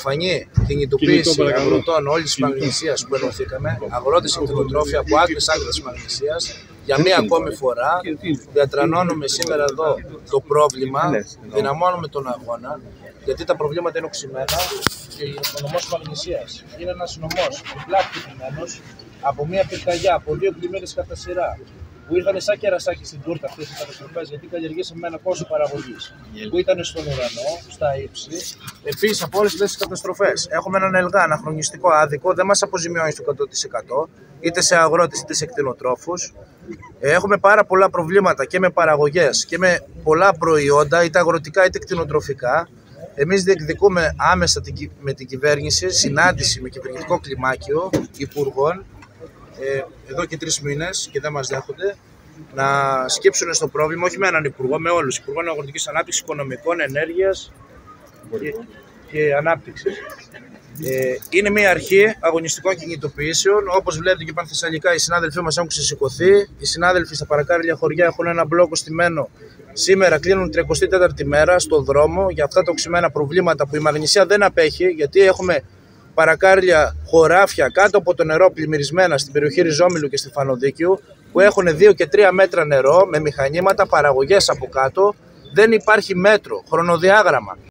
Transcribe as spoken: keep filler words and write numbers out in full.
πρωτοφανή κινητοποίηση αγροτών όλη τη Μαγνησίας που ενωθήκαμε, αγρότες και κτηνοτρόφοι από άκρες άκρες της Μαγνησίας, για μία ακόμη φορά διατρανώνουμε σήμερα εδώ το πρόβλημα, δυναμώνουμε τον αγώνα, γιατί τα προβλήματα είναι οξυμένα και ο νομός Μαγνησίας είναι ένας νομός πλάκτικημένος από μία πυρκαγιά, από δύο πλημμύρες κατά σειρά, που ήρθαν σαν κερασάκι στην τούρτα αυτές οι καταστροφές, γιατί καλλιεργήσαμε ένα κόσμο παραγωγής που ήταν στον ουρανό, στα ύψη. Επίσης, από όλες αυτές τις καταστροφές, έχουμε έναν ΕΛΓΑ αναχρονιστικό άδικο, δεν μας αποζημιώνει στο εκατό τοις εκατό, είτε σε αγρότες είτε σε κτηνοτρόφους. Έχουμε πάρα πολλά προβλήματα και με παραγωγές και με πολλά προϊόντα, είτε αγροτικά είτε κτηνοτροφικά. Εμείς διεκδικούμε άμεσα με την κυβέρνηση συνάντηση με κυβερνητικό κλιμάκιο υπουργών ε, εδώ και τρεις μήνες και δεν μας δέχονται να σκύψουν στο πρόβλημα, όχι με έναν υπουργό, με όλους. Υπουργών Αγροτικής Ανάπτυξης, Οικονομικών, Ενέργειας και, και Ανάπτυξης. Ε, είναι μια αρχή αγωνιστικών κινητοποιήσεων. Όπως βλέπετε και πανθεσσαλικά, οι συνάδελφοί μας έχουν ξεσηκωθεί. Οι συνάδελφοι στα παρακάριλια χωριά έχουν ένα μπλόκο στημένο. Σήμερα κλείνουν τριακοστή τέταρτη μέρα στο δρόμο για αυτά τα οξυμένα προβλήματα που η Μαγνησία δεν απέχει, γιατί έχουμε παρακάριλια χωράφια κάτω από το νερό πλημμυρισμένα στην περιοχή Ριζόμυλου και στη Φανοδίκιου, που έχουν δύο και τρία μέτρα νερό με μηχανήματα, παραγωγές από κάτω. Δεν υπάρχει μέτρο, χρονοδιάγραμμα.